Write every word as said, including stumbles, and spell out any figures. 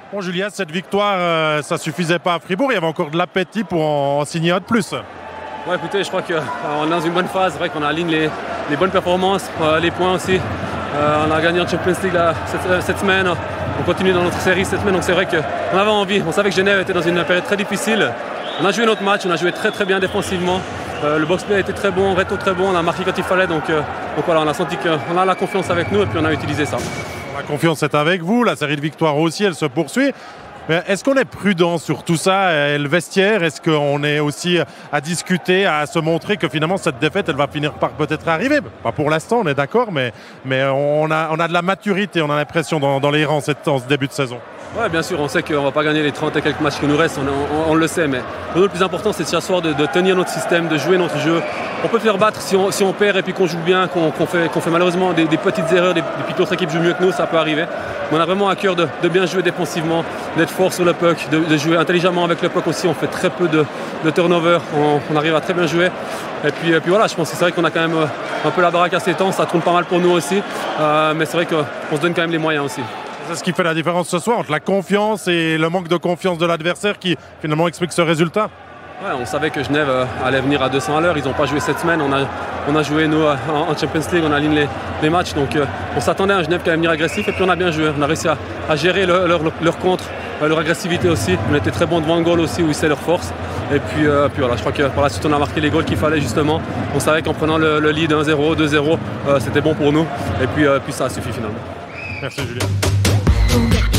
Bon, Julien, cette victoire, euh, ça suffisait pas à Fribourg. Il y avait encore de l'appétit pour en, en signer un de plus. Ouais, écoutez, je crois qu'on est dans une bonne phase. C'est vrai qu'on aligne les, les bonnes performances, euh, les points aussi. Euh, on a gagné en Champions League là, cette, euh, cette semaine. On continue dans notre série cette semaine. Donc c'est vrai qu'on avait envie. On savait que Genève était dans une période très difficile. On a joué notre match. On a joué très très bien défensivement. Euh, le box-play a été très bon, Reto très bon. On a marqué quand il fallait. Donc, euh, donc voilà, on a senti qu'on a la confiance avec nous et puis on a utilisé ça. La confiance est avec vous. La série de victoires aussi, elle se poursuit. Mais est-ce qu'on est prudent sur tout ça, et le vestiaire? Est-ce qu'on est aussi à discuter, à se montrer que finalement cette défaite, elle va finir par peut-être arriver? Pas pour l'instant, on est d'accord, mais, mais on, a, on a de la maturité, on a l'impression dans, dans les rangs cette, en ce début de saison. Oui, bien sûr, on sait qu'on ne va pas gagner les trente et quelques matchs qui nous restent, on, on, on le sait, mais pour nous le plus important c'est de s'asseoir, de, de tenir notre système, de jouer notre jeu. On peut faire battre si on, si on perd et puis qu'on joue bien, qu'on qu'on fait, qu'on fait malheureusement des, des petites erreurs, des, et puis que l'autre équipe joue mieux que nous, ça peut arriver. Mais on a vraiment à cœur de, de bien jouer défensivement, d'être fort sur le puck, de, de jouer intelligemment avec le puck aussi. On fait très peu de, de turnover, on, on arrive à très bien jouer. Et puis, et puis voilà, je pense que c'est vrai qu'on a quand même un peu la baraque à ces temps, ça tourne pas mal pour nous aussi, euh, mais c'est vrai qu'on se donne quand même les moyens aussi. C'est ce qui fait la différence ce soir entre la confiance et le manque de confiance de l'adversaire qui finalement explique ce résultat. Ouais, on savait que Genève allait venir à deux cents à l'heure, ils n'ont pas joué cette semaine, on a, on a joué nous en Champions League, on a aligné les, les matchs, donc euh, on s'attendait à Genève qui allait venir agressif et puis on a bien joué, on a réussi à, à gérer le, leur, leur contre, leur agressivité aussi, on était très bons devant le goal aussi où c'est leur force et puis, euh, puis voilà, je crois que par la suite on a marqué les goals qu'il fallait justement, on savait qu'en prenant le, le lead un zéro, deux zéro, euh, c'était bon pour nous et puis, euh, puis ça a suffi finalement. Merci Julien.